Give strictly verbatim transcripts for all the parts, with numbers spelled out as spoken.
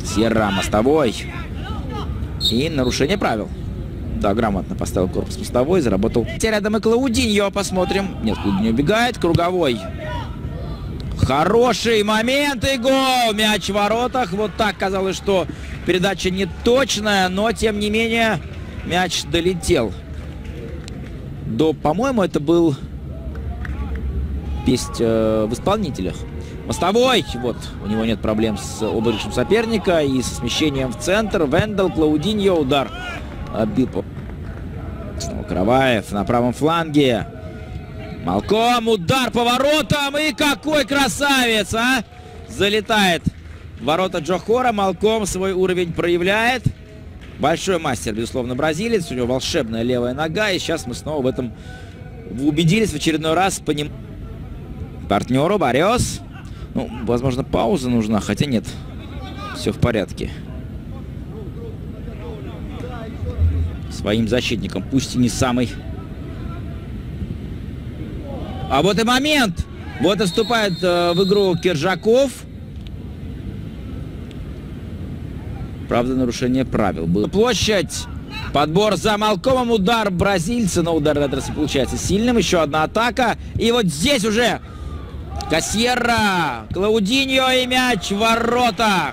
Сьерра, мостовой. И нарушение правил. Да, грамотно поставил корпус мостовой, заработал. Рядом и Клаудиньо, посмотрим. Нет, Клаудиньо убегает, круговой. Хороший момент и гол! Мяч в воротах. Вот так казалось, что передача не точная, но тем не менее мяч долетел. До, по-моему, это был песнь э, в исполнителях. Мостовой, вот, у него нет проблем с обыгрышем соперника и со смещением в центр. Вендел, Клаудиньо, удар. Отбил. Снова Караваев на правом фланге. Малком, удар по воротам. И какой красавец, а! Залетает в ворота Джохора. Малком свой уровень проявляет. Большой мастер, безусловно, бразилец. У него волшебная левая нога. И сейчас мы снова в этом убедились в очередной раз. По ним... Партнеру Барриос. Ну, возможно, пауза нужна. Хотя нет. Все в порядке. Своим защитником, пусть и не самый. А вот и момент. Вот и вступает э, в игру Киржаков. Правда, нарушение правил было. Площадь. Подбор за Малкомом. Удар бразильца. Но удар на трассе получается сильным. Еще одна атака. И вот здесь уже Кассьерра. Клаудиньо и мяч в воротах.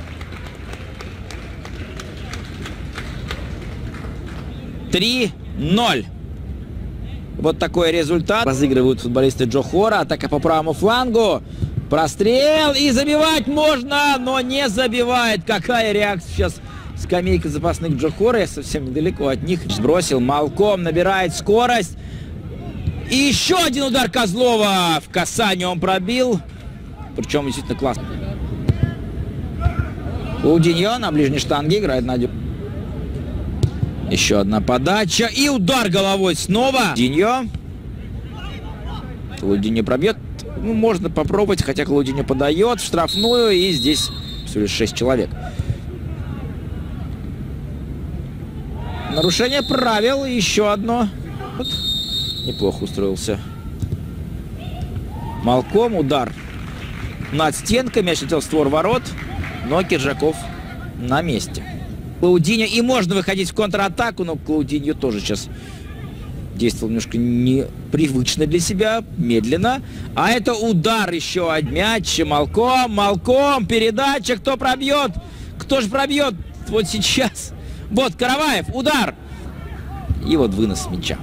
три ноль. Вот такой результат. Разыгрывают футболисты Джохора. Атака по правому флангу. Прострел. И забивать можно, но не забивает. Какая реакция сейчас скамейка запасных Джохора. Я совсем недалеко от них. Сбросил. Малком набирает скорость. И еще один удар Козлова. В касание он пробил. Причем действительно классно. Клаудиньо на ближней штанге играет на... Еще одна подача. И удар головой снова. Клаудиньо. Клаудиньо пробьет. Ну, можно попробовать, хотя Клаудиньо подает в штрафную. И здесь всего лишь шесть человек. Нарушение правил. Еще одно. Вот. Неплохо устроился. Малком. Удар над стенкой. Мяч летел в створ ворот. Но Киржаков на месте. Клаудиньо, и можно выходить в контратаку, но Клаудиньо тоже сейчас действовал немножко непривычно для себя, медленно. А это удар еще от мяча. Малком, Малком, передача, кто пробьет? Кто же пробьет? Вот сейчас. Вот Караваев, удар. И вот вынос мяча.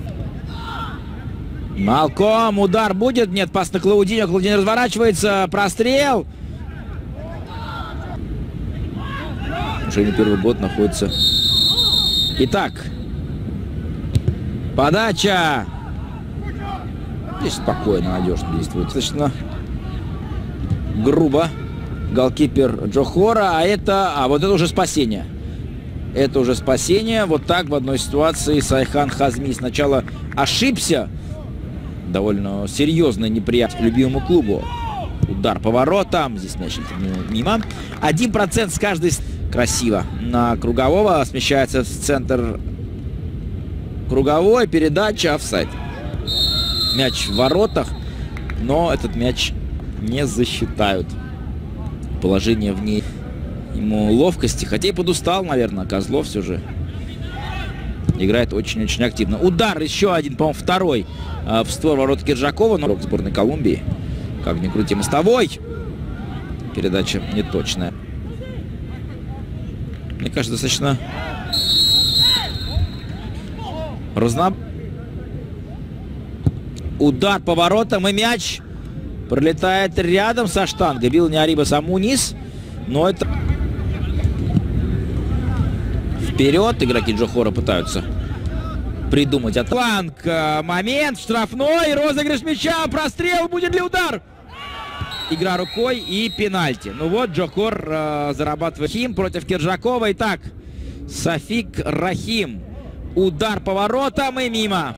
Малком, удар будет? Нет, пас на Клаудиньо, Клаудиньо разворачивается, прострел. Уже не первый год находится. Итак. Подача. Здесь спокойно, надежно действует. Достаточно грубо. Голкипер Джохора. А это... А вот это уже спасение. Это уже спасение. Вот так в одной ситуации Сайхан Хазми сначала ошибся. Довольно серьезно неприятно любимому клубу. Удар по воротам. Здесь мяч мимо. Один процент с каждой... Красиво. На Кругового смещается в центр круговой. Передача, офсайд. Мяч в воротах, но этот мяч не засчитают. Положение в ней ему ловкости. Хотя и подустал, наверное, Козлов все же. Играет очень-очень активно. Удар еще один, по-моему, второй э, в створ ворот Киржакова. Но урок сборной Колумбии. Как ни крути, мостовой. Передача неточная. Мне кажется, достаточно разно... Удар по воротам, и мяч пролетает рядом со штангой. Бил не Арибас, а Мунис. Но это... Вперед игроки Джохора пытаются придумать. От... Фланг, момент, штрафной, розыгрыш мяча, прострел, будет ли удар? Игра рукой и пенальти. Ну вот, Джохор э, зарабатывает. Рахим против Киржакова. Итак, Сафик Рахим. Удар по воротам и мимо.